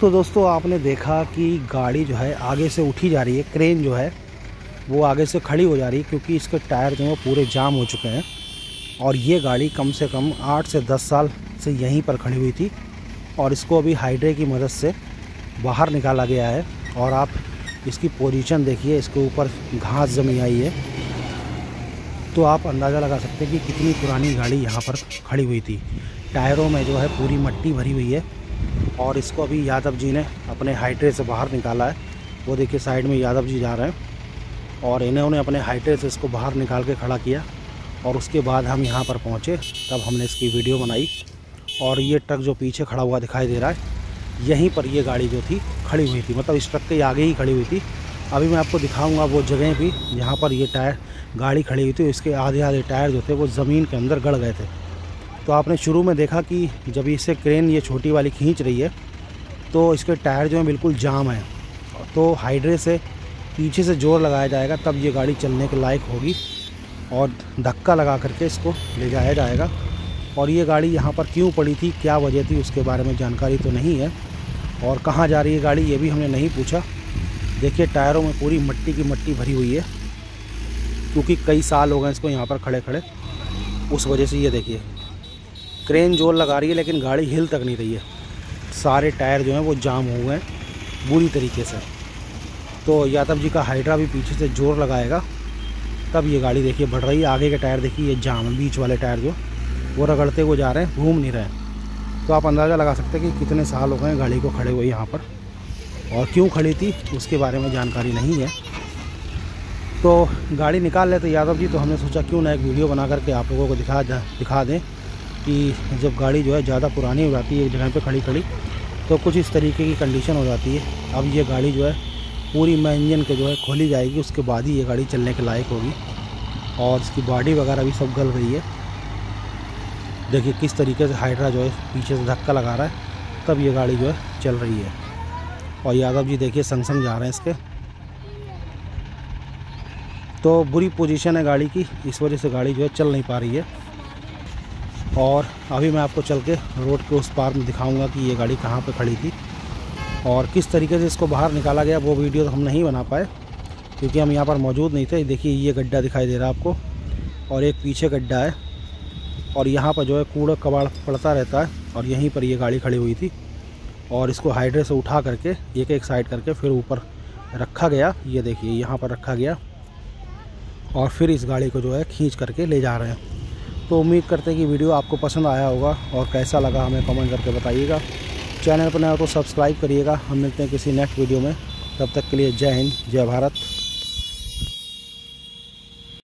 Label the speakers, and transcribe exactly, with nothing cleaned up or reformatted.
Speaker 1: तो दोस्तों आपने देखा कि गाड़ी जो है आगे से उठी जा रही है, क्रेन जो है वो आगे से खड़ी हो जा रही है क्योंकि इसके टायर जो है पूरे जाम हो चुके हैं। और ये गाड़ी कम से कम आठ से दस साल से यहीं पर खड़ी हुई थी और इसको अभी हाइड्रे की मदद से बाहर निकाला गया है। और आप इसकी पोजीशन देखिए, इसके ऊपर घास जमी आई है, तो आप अंदाज़ा लगा सकते हैं कि कितनी पुरानी गाड़ी यहाँ पर खड़ी हुई थी। टायरों में जो है पूरी मिट्टी भरी हुई है और इसको अभी यादव जी ने अपने हाइड्रे से बाहर निकाला है। वो देखिए साइड में यादव जी जा रहे हैं और इन्होंने अपने हाइड्रे से इसको बाहर निकाल के खड़ा किया। और उसके बाद हम यहाँ पर पहुँचे, तब हमने इसकी वीडियो बनाई। और ये ट्रक जो पीछे खड़ा हुआ दिखाई दे रहा है, यहीं पर ये गाड़ी जो थी खड़ी हुई थी, मतलब इस ट्रक के आगे ही खड़ी हुई थी। अभी मैं आपको दिखाऊंगा वो जगह भी जहाँ पर ये टायर गाड़ी खड़ी हुई थी, इसके आधे आधे टायर जो थे वो ज़मीन के अंदर गड़ गए थे। तो आपने शुरू में देखा कि जब इसे क्रेन ये छोटी वाली खींच रही है तो इसके टायर जो है बिल्कुल जाम है। तो हाइड्रे से पीछे से जोर लगाया जाएगा तब ये गाड़ी चलने के लायक होगी और धक्का लगा करके इसको ले जाया जाएगा। और ये गाड़ी यहाँ पर क्यों पड़ी थी, क्या वजह थी, उसके बारे में जानकारी तो नहीं है। और कहाँ जा रही है गाड़ी ये भी हमने नहीं पूछा। देखिए टायरों में पूरी मिट्टी की मिट्टी भरी हुई है क्योंकि कई साल हो गए इसको यहाँ पर खड़े खड़े, उस वजह से। ये देखिए क्रेन जोर लगा रही है लेकिन गाड़ी हिल तक नहीं रही है, सारे टायर जो हैं वो जाम हो गए हैं बुरी तरीके से। तो यादव जी का हाइड्रा भी पीछे से जोर लगाएगा तब ये गाड़ी देखिए बढ़ रही है। आगे के टायर देखिए ये जाम है, बीच वाले टायर जो वो रगड़ते हुए जा रहे हैं, घूम नहीं रहे हैं। तो आप अंदाज़ा लगा सकते हैं कि कितने साल हो गए गाड़ी को खड़े हुए यहाँ पर, और क्यों खड़ी थी उसके बारे में जानकारी नहीं है। तो गाड़ी निकाल लेते यादव जी, तो हमने सोचा क्यों ना एक वीडियो बना करके आप लोगों को दिखा दिखा दें कि जब गाड़ी जो है ज़्यादा पुरानी हो जाती है एक जगह पे खड़ी खड़ी तो कुछ इस तरीके की कंडीशन हो जाती है। अब ये गाड़ी जो है पूरी में इंजन के जो है खोली जाएगी, उसके बाद ही ये गाड़ी चलने के लायक होगी। और इसकी बॉडी वगैरह भी सब गल रही है। देखिए किस तरीके से हाइड्रा जो है पीछे से धक्का लगा रहा है तब ये गाड़ी जो है चल रही है। और यादव जी देखिए संग संग जा रहे हैं इसके। तो बुरी पोजीशन है गाड़ी की, इस वजह से गाड़ी जो है चल नहीं पा रही है। और अभी मैं आपको चल के रोड के उस पार में दिखाऊंगा कि ये गाड़ी कहाँ पे खड़ी थी और किस तरीके से इसको बाहर निकाला गया। वो वीडियो तो हम नहीं बना पाए क्योंकि हम यहाँ पर मौजूद नहीं थे। देखिए ये गड्ढा दिखाई दे रहा है आपको और एक पीछे गड्ढा है और यहाँ पर जो है कूड़ा कबाड़ पड़ता रहता है और यहीं पर ये गाड़ी खड़ी हुई थी। और इसको हाइड्रे से उठा करके एक एक साइड करके फिर ऊपर रखा गया। ये देखिए यहाँ पर रखा गया और फिर इस गाड़ी को जो है खींच करके ले जा रहे हैं। तो उम्मीद करते हैं कि वीडियो आपको पसंद आया होगा और कैसा लगा हमें कमेंट करके बताइएगा। चैनल पर नया हो तो सब्सक्राइब करिएगा। हम मिलते हैं किसी नेक्स्ट वीडियो में, तब तक के लिए जय हिंद, जय भारत।